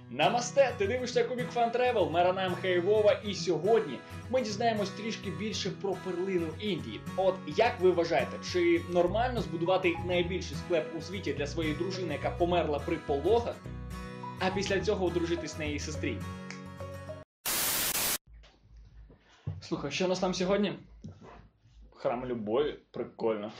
Намасте! Ти дивишся Кубік Фан Тревел, Маранам Хейвова, і сьогодні ми дізнаємось трішки більше про перлину Індії. От як ви вважаєте, чи нормально збудувати найбільший склеп у світі для своєї дружини, яка померла при пологах, а після цього одружитись на її сестрі? Слухай, що у нас там сьогодні? Храм любові? Прикольно.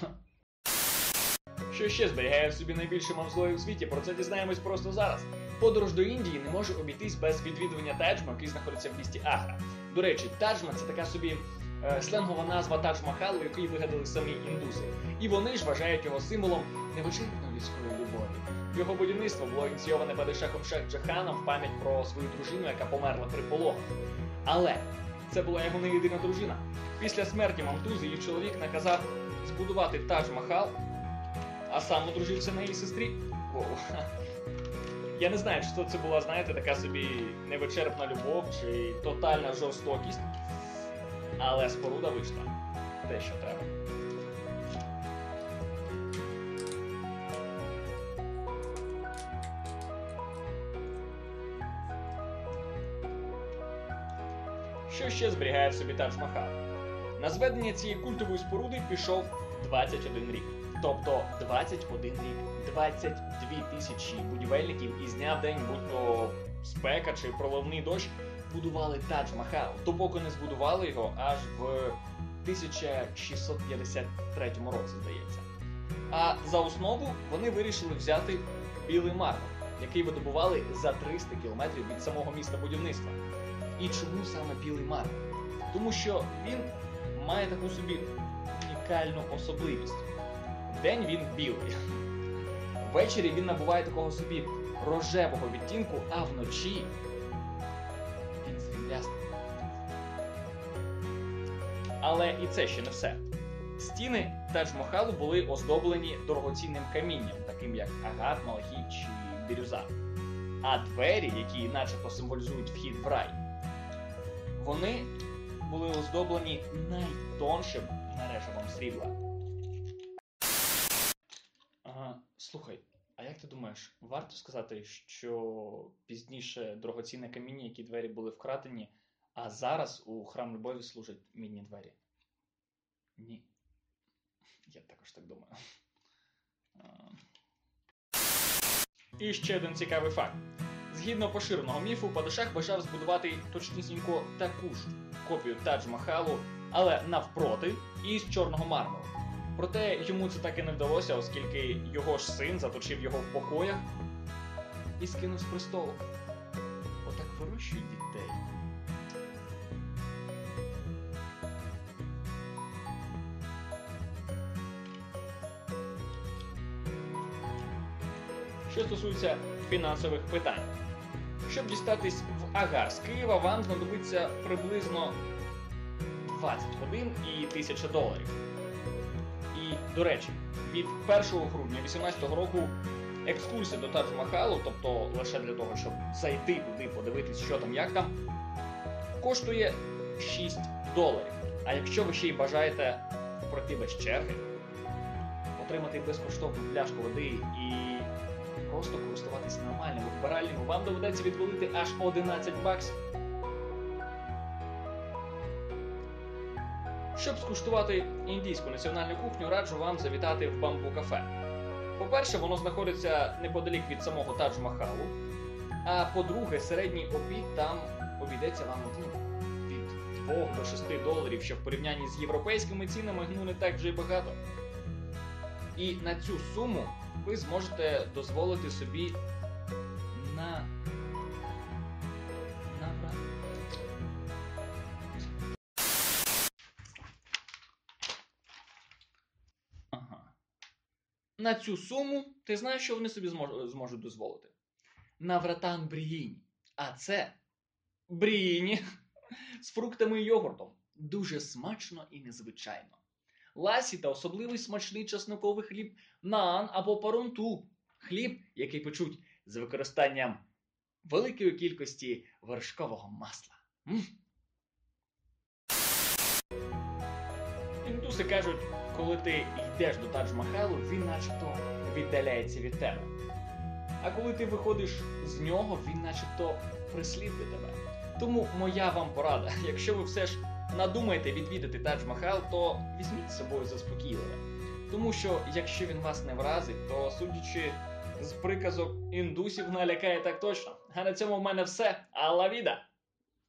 Що ще зберігає в собі найбільше мавзолей у світі? Про це дізнаємось просто зараз. Подорож до Індії не може обійтись без відвідування Таджма, який знаходиться в місті Агра. До речі, Таджма – це така собі сленгова назва Тадж-Махалу, який вигадали самі індуси. І вони ж вважають його символом невичерпної людської любові. Його будівництво було ініційоване падишахом Шах Джаханом в пам'ять про свою дружину, яка померла при пологах. Але це була його не єдина дружина. Після смерті Мамтузи її чоловік наказав збудувати Тадж-Махал, а сам одружився на її сестрі. Воу. Я не знаю, чи це була, знаєте, така собі невичерпна любов, чи тотальна жорстокість, але споруда вийшла те, що треба. Що ще зберігає в собі Тадж-Махал? На зведення цієї культової споруди пішов 21 рік. Тобто 21 рік, 22 тисячі будівельників із дня в день, будь-то спека чи проливний дощ, будували Тадж-Махал, допоки не збудували його аж в 1653 році, здається. А за основу вони вирішили взяти білий мармур, який видобували за 300 кілометрів від самого міста будівництва. І чому саме білий мармур? Тому що він має таку собі унікальну особливість. Вдень він білий. Ввечері він набуває такого собі рожевого відтінку, а вночі він сріблястий. Але і це ще не все. Стіни Тадж-Махалу були оздоблені дорогоцінним камінням, таким як агат, малахіт чи бірюза. А двері, які начебто символізують вхід в рай, вони були оздоблені найтоншим мережевом срібла. Слухай, а як ти думаєш, варто сказати, що пізніше дорогоцінне каміння, які двері були вкрадені, а зараз у храм любові служать мідні двері? Ні. Я також так думаю. І ще один цікавий факт. Згідно поширеного міфу, Падишах бажав збудувати точнісінько таку ж копію Тадж-Махалу, але навпроти, із чорного мармуру. Проте йому це так і не вдалося, оскільки його ж син заточив його в покоях і скинув з престолу. Отак вирощують дітей. Що стосується фінансових питань. Щоб дістатись в Агар з Києва, вам знадобиться приблизно 20 годин і $1000. І, до речі, від 1 грудня 2018 року екскурсія до Тадж-Махалу, тобто лише для того, щоб зайти туди, подивитись, що там, як там, коштує $6. А якщо ви ще й бажаєте пройти без черги, отримати безкоштовну пляшку води і просто користуватись нормальним вбиральням, вам доведеться відвалити аж $11. Щоб скуштувати індійську національну кухню, раджу вам завітати в Бамбу-кафе. По-перше, воно знаходиться неподалік від самого Тадж-Махалу, а по-друге, середній обід там обійдеться вам від $2 до $6, що в порівнянні з європейськими цінами не так вже й багато. І на цю суму ви зможете дозволити собі На цю суму, ти знаєш, що вони собі зможуть дозволити? Навратан бріїні. А це бріїні з фруктами і йогуртом. Дуже смачно і незвичайно. Ласі та особливий смачний чесноковий хліб наан або парунту. Хліб, який печуть з використанням великої кількості вершкового масла. Індуси кажуть, коли ти йдеш до Тадж-Махалу, він начебто віддаляється від тебе. а коли ти виходиш з нього, він начебто прислідує тебе. Тому моя вам порада, якщо ви все ж надумаєте відвідати Тадж-Махал, то візьміть з собою заспокійливе. Тому що якщо він вас не вразить, то судячи з приказок індусів, налякає так точно. А на цьому в мене все. Алла віда!